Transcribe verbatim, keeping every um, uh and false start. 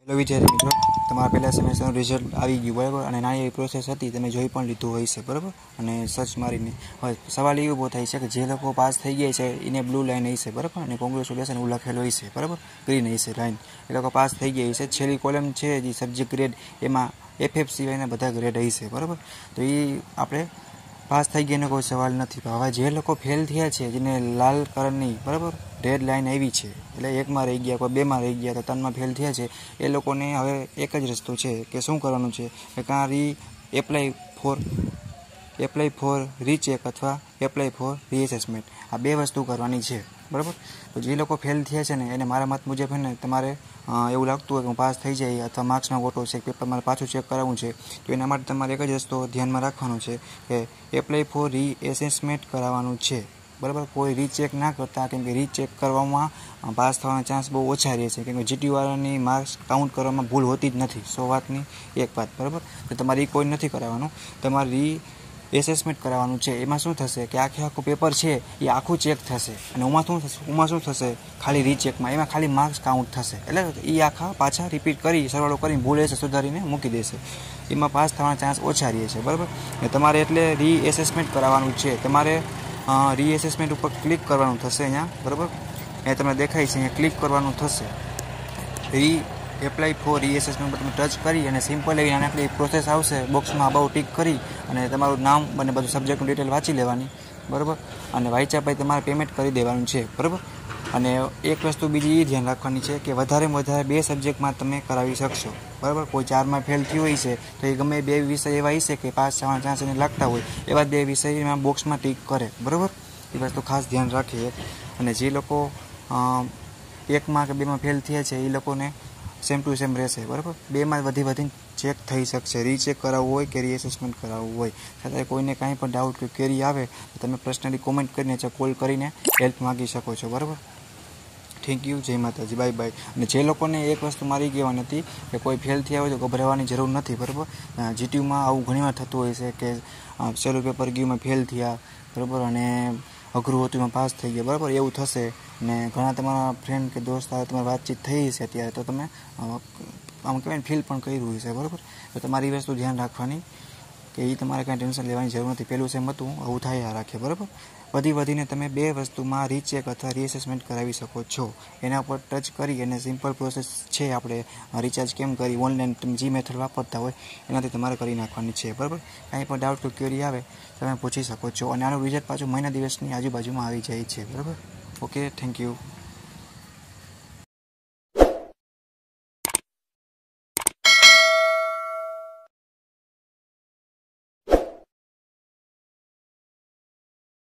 Hello વિદ્યાર્થી મિત્રો, તમારા પહેલા સેમેસ્ટરનું રિઝલ્ટ આવી ગયું બરાબર, અને નાની એવી પ્રોસેસ હતી તમે જોઈ પણ લીધું હોય છે બરાબર. અને સર્ચ મારીને હવે સવાલ એ ઊભો થાય છે કે જે લોકો પાસ થઈ ગયા છે એને બ્લુ લાઈન હશે બરાબર, અને કોંગ્રેચ્યુલેશન એવું લખેલું હશે બરાબર, ગ્રીન હશે લાઈન, એ લોકો પાસ થઈ ગયા હશે. છેલ્લી કોલમ છે જે સબ્જેક્ટ ગ્રેડ, એમાં એફ એફ સિવાયના બધા ગ્રેડ હશે બરાબર. તો એ આપણે પાસ થઈ ગયાનો કોઈ સવાલ નથી. હવે જે લોકો ફેલ થયા છે, જેને લાલ કલરની બરાબર રેડ લાઈન આવી છે, એટલે એકમાં રહી ગયા, કોઈ બેમાં રહી ગયા, તો ત્રણમાં ફેલ થયા છે, એ લોકોને હવે એક જ રસ્તો છે કે શું કરવાનું છે કે કાં રી apply for apply for recheck અથવા એપ્લાય ફોર રીએસેસમેન્ટ, આ બે વસ્તુ કરવાની છે બરાબર. તો જે લોકો ફેલ થયા છે ને એને મારા મત મુજબ છે ને તમારે એવું લાગતું હોય કે હું પાસ થઈ જાય અથવા માર્ક્સમાં ખોટો છે, પેપર મારે પાછું ચેક કરાવવું છે, તો એના માટે તમારે એક જ રસ્તો ધ્યાનમાં રાખવાનો છે કે એપ્લાય ફોર રીએસેસમેન્ટ કરાવવાનું છે બરાબર. કોઈ રીચેક ના કરતા, કેમ કે રીચેક કરવામાં પાસ થવાના ચાન્સ બહુ ઓછા રહે છે, કેમ કે જીટીવાળાની માર્ક્સ કાઉન્ટ કરવામાં ભૂલ હોતી જ નથી. સો વાતની એક વાત બરાબર. તો તમારે એ કોઈ નથી કરાવવાનું, તમારે રી એસેસમેન્ટ કરાવવાનું છે. એમાં શું થશે કે આખે આખું પેપર છે એ આખું ચેક થશે, અને ઉમાં શું થશે ઉમાં શું થશે ખાલી રીચેકમાં એમાં ખાલી માર્ક્સ કાઉન્ટ થશે, એટલે એ આખા પાછા રિપીટ કરી સરવાળો કરીને ભૂલ હશે સુધારીને મૂકી દેશે, એમાં પાસ થવાના ચાન્સ ઓછા રહે છે બરાબર. તમારે એટલે રી એસેસમેન્ટ કરાવવાનું છે. તમારે રી એસેસમેન્ટ ઉપર ક્લિક કરવાનું થશે અહીંયા બરાબર, એ તમને દેખાય છે અહીંયા ક્લિક કરવાનું થશે. રી એપ્લાય ફોર રીએસેસમેન્ટ પર તમે ટચ કરી અને સિમ્પલ એવી નાનકડી પ્રોસેસ આવશે, બોક્સમાં અબાઉ ટીક કરી અને તમારું નામ અને બધું સબ્જેક્ટનું ડિટેલ વાંચી લેવાની બરાબર, અને વાંચ્યા પછી તમારે પેમેન્ટ કરી દેવાનું છે બરાબર. અને એક વસ્તુ બીજી એ ધ્યાન રાખવાની છે કે વધારેમાં વધારે બે સબ્જેક્ટમાં તમે કરાવી શકશો બરાબર. કોઈ ચારમાં ફેલ થયું હોય છે તો એ ગમે બે વિષય એવા હશે કે પાસ થવાના ચાન્સ એને લાગતા હોય, એવા બે વિષયમાં બોક્સમાં ટીક કરે બરાબર. એ વસ્તુ ખાસ ધ્યાન રાખીએ. અને જે લોકો એકમાં કે બેમાં ફેલ થયા છે એ લોકોને સેમ ટુ સેમ રહેશે બરાબર. બેમાં વધી વધીને ચેક થઈ શકશે, રીચેક કરાવવું હોય કે રીએસેસમેન્ટ કરાવવું હોય. છતાંય કોઈને કાંઈ પણ ડાઉટ કે ક્વેરી આવે તો તમે પર્સનલી કોમેન્ટ કરીને કોલ કરીને હેલ્પ માગી શકો છો બરાબર. થેન્ક યુ, જય માતાજી, બાય બાય. અને જે લોકોને એક વસ્તુ મારી કહેવાની હતી કે કોઈ ફેલ થયા હોય તો ગભરાવાની જરૂર નથી બરાબર. જીટીયુમાં આવું ઘણીવાર થતું હોય છે કે સહેલું પેપર ગયુંમાં ફેલ થયા બરાબર, અને અઘરું હતું એમાં પાસ થઈ ગયા બરાબર, એવું થશે. ને ઘણા તમારા ફ્રેન્ડ કે દોસ્ત આવે તમારી વાતચીત થઈ છે અત્યારે, તો તમે આમ કહેવાય ને ફીલ પણ કર્યું છે બરાબર. તો તમારી વસ્તુ ધ્યાન રાખવાની કે એ તમારે કાંઈ ટેન્શન લેવાની જરૂર નથી. પહેલું સેમ હતું આવું થાય રાખે બરાબર. વધી વધીને તમે બે વસ્તુમાં રીચેક અથવા રીએસેસમેન્ટ કરાવી શકો છો. એના પર ટચ કરી અને સિમ્પલ પ્રોસેસ છે, આપણે રિચાર્જ કેમ કરી ઓનલાઈન તમે જે મેથડ વાપરતા હોય એનાથી તમારે કરી નાખવાની છે બરાબર. કાંઈ પણ ડાઉટ કે ક્વેરી આવે તમે પૂછી શકો છો. અને આનું રિઝલ્ટ પાછું મહિના દિવસની આજુબાજુમાં આવી જાય છે બરાબર. Okay, thank you.